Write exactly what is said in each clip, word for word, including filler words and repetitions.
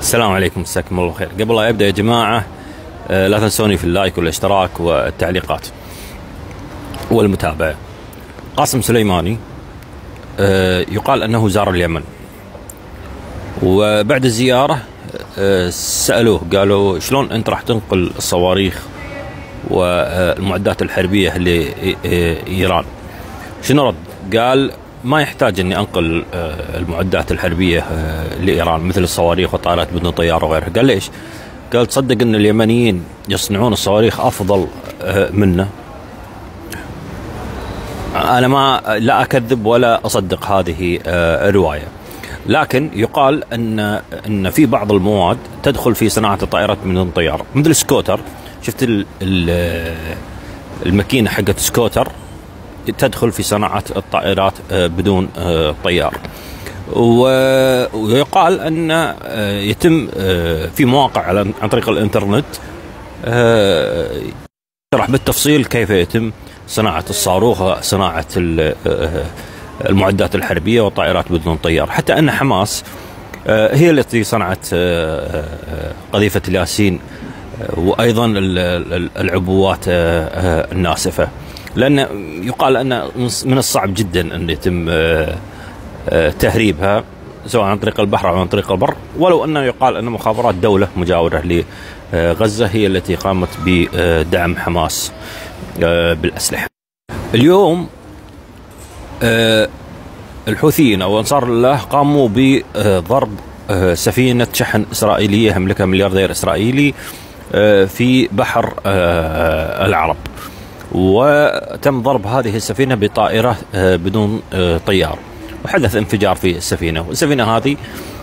السلام عليكم، مساكم الله خير. قبل لا يبدأ يا جماعة لا تنسوني في اللايك والاشتراك والتعليقات والمتابعة. قاسم سليماني يقال أنه زار اليمن، وبعد الزيارة سألوه قالوا شلون أنت راح تنقل الصواريخ والمعدات الحربية لإيران؟ شنو رد؟ قال ما يحتاج أني أنقل المعدات الحربية لإيران مثل الصواريخ والطائرات بدون طيار وغيرها. قال ليش؟ قال تصدق أن اليمنيين يصنعون الصواريخ أفضل منا؟ أنا ما لا أكذب ولا أصدق هذه الرواية، لكن يقال أن أن في بعض المواد تدخل في صناعة الطائرات بدون طيار، مثل سكوتر. شفت الماكينة حقت سكوتر تدخل في صناعة الطائرات بدون طيار. ويقال أن يتم في مواقع عن طريق الإنترنت شرح بالتفصيل كيف يتم صناعة الصاروخ، صناعة المعدات الحربية والطائرات بدون طيار. حتى أن حماس هي التي صنعت قذيفة الياسين وأيضا العبوات الناسفة، لأن يقال أن من الصعب جدا أن يتم تهريبها سواء عن طريق البحر أو عن طريق البر، ولو أنه يقال أن مخابرات دولة مجاورة لغزة هي التي قامت بدعم حماس بالأسلحة. اليوم الحوثيين أو أنصار الله قاموا بضرب سفينة شحن إسرائيلية يملكها ملياردير إسرائيلي في بحر العرب، وتم ضرب هذه السفينة بطائرة بدون طيار، وحدث انفجار في السفينة. والسفينة هذه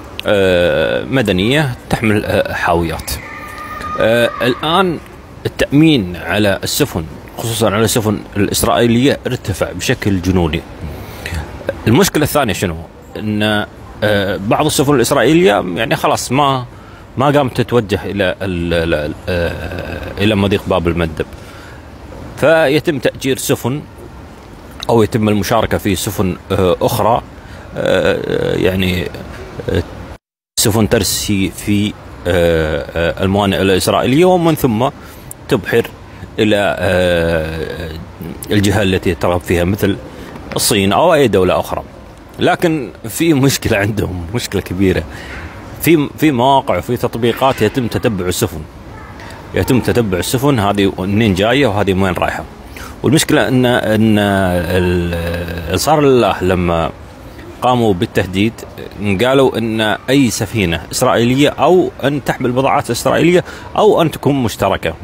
مدنية تحمل حاويات. الآن التأمين على السفن خصوصا على السفن الإسرائيلية ارتفع بشكل جنوني. المشكلة الثانية شنو؟ أن بعض السفن الإسرائيلية يعني خلاص ما ما قامت تتوجه إلى إلى مضيق باب المندب، فيتم تأجير سفن أو يتم المشاركة في سفن أخرى، يعني سفن ترسي في الموانئ الإسرائيلية ومن ثم تبحر إلى الجهة التي ترغب فيها مثل الصين أو أي دولة أخرى. لكن في مشكلة عندهم، مشكلة كبيرة في في مواقع وفي تطبيقات يتم تتبع السفن، يتم تتبع السفن هذه منين جاية وهذه وين رايحة. والمشكلة أن أن أنصار الله لما قاموا بالتهديد قالوا أن أي سفينة إسرائيلية أو أن تحمل بضاعات إسرائيلية أو أن تكون مشتركة.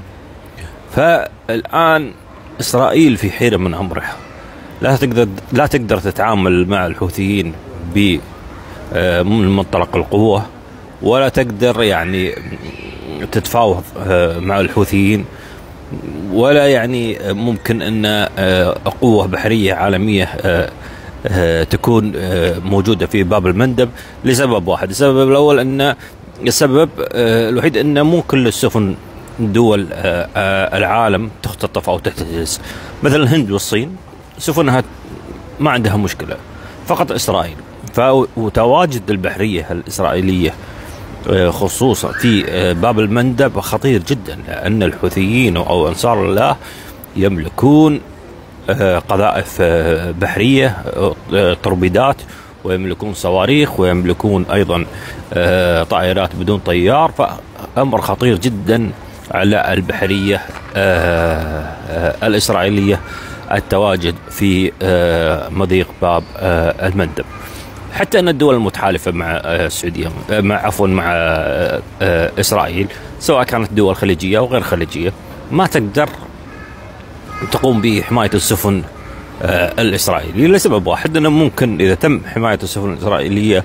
فالآن إسرائيل في حيرة من أمرها، لا تقدر لا تقدر تتعامل مع الحوثيين ب من منطلق القوة، ولا تقدر يعني تتفاوض مع الحوثيين، ولا يعني ممكن أن قوة بحرية عالمية تكون موجودة في باب المندب لسبب واحد. السبب الأول أن السبب الوحيد أن مو كل السفن دول العالم تختطف أو تحتجز. مثل الهند والصين سفنها ما عندها مشكلة، فقط إسرائيل. فتواجد البحرية الإسرائيلية خصوصا في باب المندب خطير جدا، لأن الحوثيين أو أنصار الله يملكون قذائف بحرية، توربيدات، ويملكون صواريخ، ويملكون أيضا طائرات بدون طيار. فأمر خطير جدا على البحرية الإسرائيلية التواجد في مضيق باب المندب. حتى أن الدول المتحالفة مع السعودية مع عفوا مع إسرائيل سواء كانت دول خليجية أو غير خليجية ما تقدر تقوم بحماية السفن الإسرائيلية لسبب واحد، أنه ممكن إذا تم حماية السفن الإسرائيلية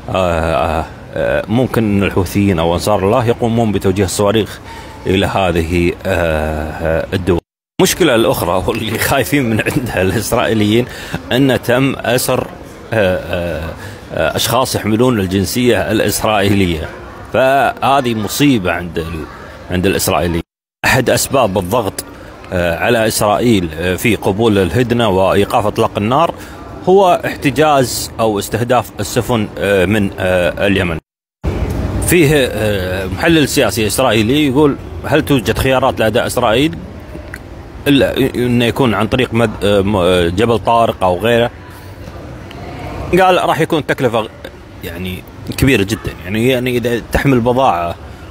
ممكن أن الحوثيين أو أنصار الله يقومون بتوجيه الصواريخ إلى هذه الدول. المشكلة الأخرى واللي خايفين من عندها الإسرائيليين أن تم أسر أشخاص يحملون الجنسية الإسرائيلية، فهذه مصيبة عند عند الإسرائيليين. أحد أسباب الضغط على إسرائيل في قبول الهدنة وإيقاف إطلاق النار هو احتجاز أو استهداف السفن من اليمن. فيه محلل سياسي إسرائيلي يقول هل توجد خيارات لأداء إسرائيل إلا أنه يكون عن طريق جبل طارق أو غيره؟ قال راح يكون تكلفة يعني كبيرة جدا، يعني يعني إذا تحمل بضاعة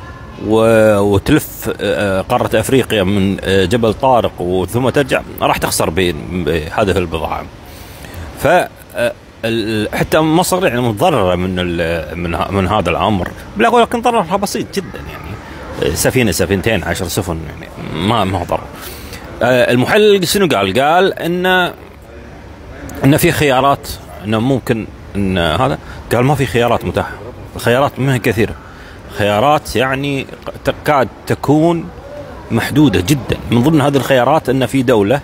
وتلف قارة أفريقيا من جبل طارق وثم ترجع راح تخسر بهذه البضاعة. ف حتى مصر يعني متضررة من من من هذا الأمر، ولكن ضررها بسيط جدا، يعني سفينة سفينتين عشر سفن يعني ما ما ضر. المحلل شنو قال؟ قال إن إن في خيارات، إنه ممكن إن هذا، قال ما في خيارات متاحة، الخيارات ما هي كثيرة، خيارات يعني تكاد تكون محدودة جدا. من ضمن هذه الخيارات إن في دولة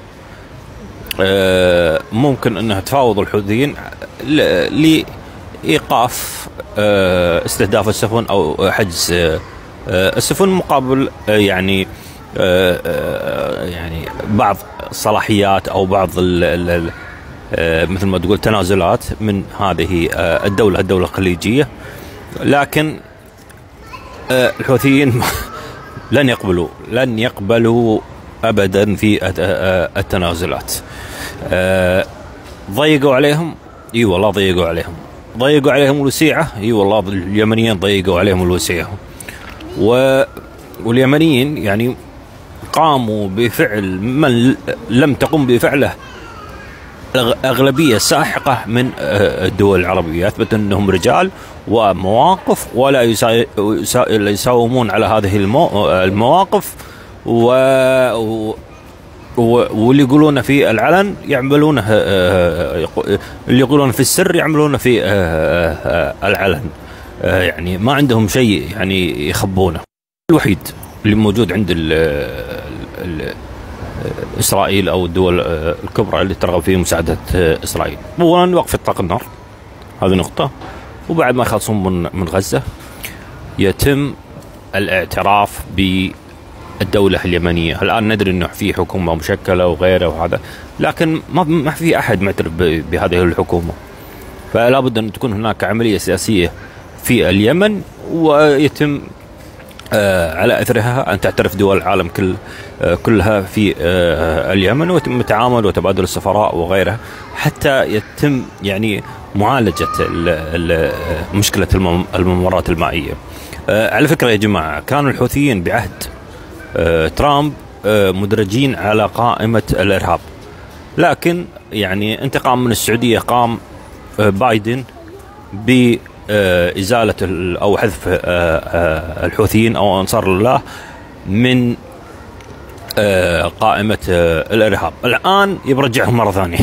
ممكن انها تفاوض الحوثيين لايقاف استهداف السفن او حجز السفن مقابل يعني يعني بعض الصلاحيات او بعض مثل ما تقول تنازلات من هذه الدولة الدولة الخليجية. لكن الحوثيين لن يقبلوا لن يقبلوا ابدا في التنازلات. أه ضيقوا عليهم، اي والله ضيقوا عليهم، ضيقوا عليهم الوسيعه، اي والله اليمنيين ضيقوا عليهم الوسيعه. و واليمنيين يعني قاموا بفعل من لم تقم بفعله اغلبيه ساحقه من الدول العربيه، اثبت انهم رجال ومواقف ولا يساومون على هذه المواقف، و واللي يقولون في العلن يعملونه، اللي يقولون في السر يعملونه في العلن، يعني ما عندهم شيء يعني يخبونه. الوحيد اللي موجود عند ال ال إسرائيل أو الدول الكبرى اللي ترغب في مساعدة إسرائيل أولا وقف إطلاق النار، هذه نقطة، وبعد ما يخلصون من من غزة يتم الاعتراف ب الدولة اليمنية. الآن ندري أنه في حكومة مشكلة وغيره وهذا، لكن ما ما في أحد معترف بهذه الحكومة، فلا بد أن تكون هناك عملية سياسية في اليمن، ويتم آه على أثرها أن تعترف دول العالم كل آه كلها في آه اليمن، ويتم التعامل وتبادل السفراء وغيرها حتى يتم يعني معالجة مشكلة الممرات المائية. آه على فكرة يا جماعة، كانوا الحوثيين بعهد آه ترامب آه مدرجين على قائمة الإرهاب، لكن يعني انتقام من السعودية قام آه بايدن بإزالة أو حذف آه آه الحوثيين أو أنصار الله من آه قائمة آه الإرهاب. الآن يبرجعهم مرة ثانية.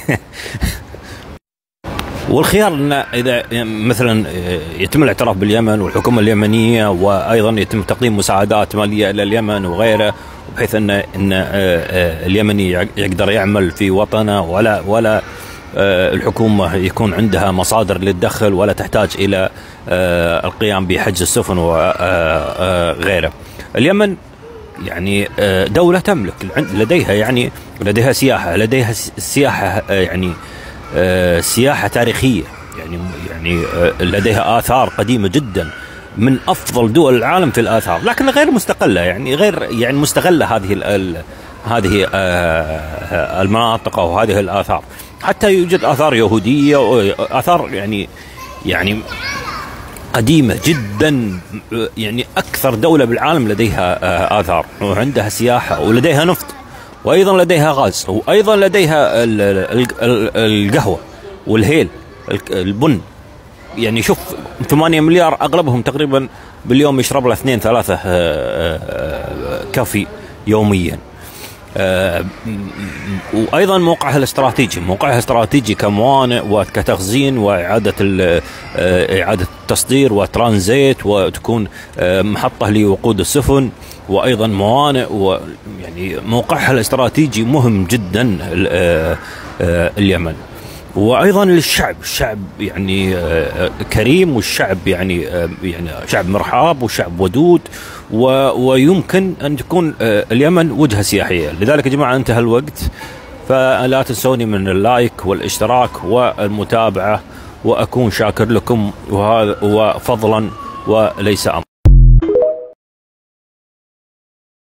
والخيار أن إذا مثلا يتم الاعتراف باليمن والحكومة اليمنية، وأيضا يتم تقديم مساعدات مالية إلى اليمن وغيره، بحيث أن أن اليمني يقدر يعمل في وطنه، ولا ولا الحكومة يكون عندها مصادر للدخل، ولا تحتاج إلى القيام بحجز السفن وغيره. اليمن يعني دولة تملك، لديها يعني لديها سياحة، لديها سياحة يعني سياحة تاريخية، يعني يعني لديها آثار قديمة جدا، من أفضل دول العالم في الآثار، لكن غير مستقلة، يعني غير يعني مستغلة هذه ال هذه المناطق أو هذه الآثار. حتى يوجد آثار يهودية وآثار يعني يعني قديمة جدا، يعني أكثر دولة بالعالم لديها آثار وعندها سياحة ولديها نفط، وأيضا لديها غاز، وأيضا لديها القهوة والهيل البن. يعني شوف ثمانية مليار أغلبهم تقريبا باليوم يشرب له اثنين ثلاثة كافي يوميا. وأيضا موقعها الاستراتيجي، موقعها استراتيجي كموانئ وكتخزين وإعادة إعادة التصدير وترانزيت، وتكون محطة لوقود السفن، وأيضا موانئ، ويعني موقعها الاستراتيجي مهم جدا اليمن. وأيضا للشعب، الشعب يعني كريم، والشعب يعني يعني شعب مرحب وشعب ودود، ويمكن أن تكون اليمن وجهة سياحية. لذلك يا جماعة انتهى الوقت، فلا تنسوني من اللايك والاشتراك والمتابعة، وأكون شاكر لكم، وهذا وفضلا وليس أمر.